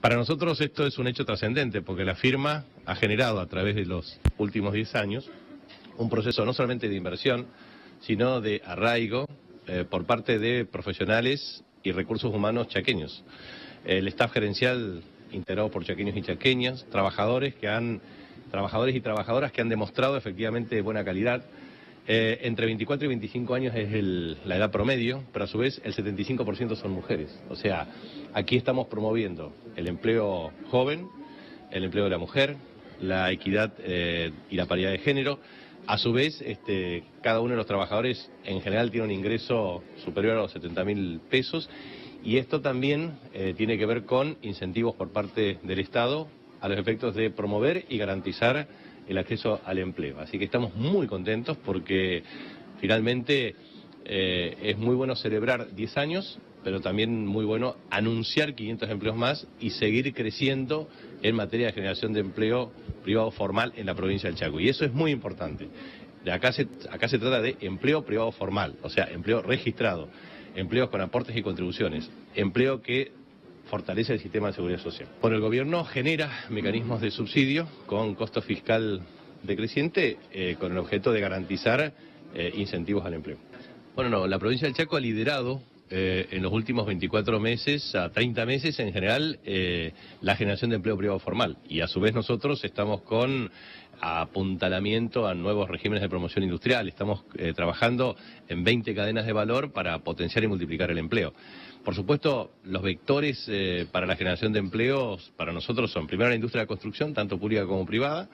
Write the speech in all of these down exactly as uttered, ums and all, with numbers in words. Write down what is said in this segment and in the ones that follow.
Para nosotros esto es un hecho trascendente porque la firma ha generado a través de los últimos diez años un proceso no solamente de inversión, sino de arraigo eh, por parte de profesionales y recursos humanos chaqueños. El staff gerencial integrado por chaqueños y chaqueñas, trabajadores que han, trabajadores y trabajadoras que han demostrado efectivamente buena calidad. Eh, entre veinticuatro y veinticinco años es el, la edad promedio, pero a su vez el setenta y cinco por ciento son mujeres. O sea, aquí estamos promoviendo el empleo joven, el empleo de la mujer, la equidad eh, y la paridad de género. A su vez, este, cada uno de los trabajadores en general tiene un ingreso superior a los setenta mil pesos y esto también eh, tiene que ver con incentivos por parte del Estado a los efectos de promover y garantizar el acceso al empleo. Así que estamos muy contentos porque finalmente eh, es muy bueno celebrar diez años, pero también muy bueno anunciar quinientos empleos más y seguir creciendo en materia de generación de empleo privado formal en la provincia del Chaco. Y eso es muy importante. De acá se, acá se trata de empleo privado formal, o sea, empleo registrado, empleos con aportes y contribuciones, empleo que fortalece el sistema de seguridad social. Bueno, el gobierno genera mecanismos de subsidio con costo fiscal decreciente eh, con el objeto de garantizar eh, incentivos al empleo. Bueno, no, la provincia del Chaco ha liderado eh, en los últimos veinticuatro meses a treinta meses en general eh, la generación de empleo privado formal y a su vez nosotros estamos con apuntalamiento a nuevos regímenes de promoción industrial. Estamos eh, trabajando en veinte cadenas de valor para potenciar y multiplicar el empleo. Por supuesto, los vectores eh, para la generación de empleos para nosotros son primero la industria de la construcción, tanto pública como privada.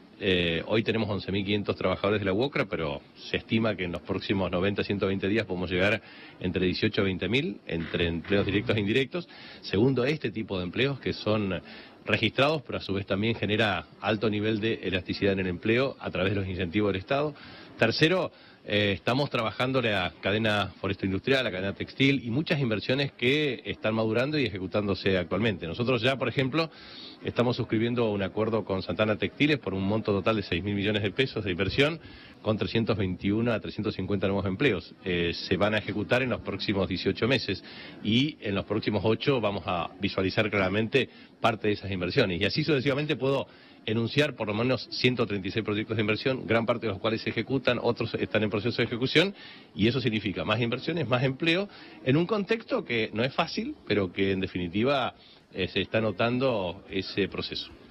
Eh, hoy tenemos once mil quinientos trabajadores de la UOCRA, pero se estima que en los próximos noventa a ciento veinte días podemos llegar entre dieciocho a veinte mil, entre empleos directos e indirectos. Segundo, este tipo de empleos que son registrados, pero a su vez también genera alto nivel de elasticidad en el empleo a través de los incentivos del Estado. Tercero, eh, estamos trabajando la cadena foresto-industrial, la cadena textil y muchas inversiones que están madurando y ejecutándose actualmente. Nosotros ya, por ejemplo, estamos suscribiendo un acuerdo con Santana Textiles por un monto total de seis mil millones de pesos de inversión con trescientos veintiuno a trescientos cincuenta nuevos empleos. Eh, se van a ejecutar en los próximos dieciocho meses y en los próximos ocho vamos a visualizar claramente parte de esas inversiones. Y así sucesivamente puedo enunciar por lo menos ciento treinta y seis proyectos de inversión, gran parte de los cuales se ejecutan, otros están en proceso de ejecución, y eso significa más inversiones, más empleo, en un contexto que no es fácil, pero que en definitiva eh, se está notando ese proceso.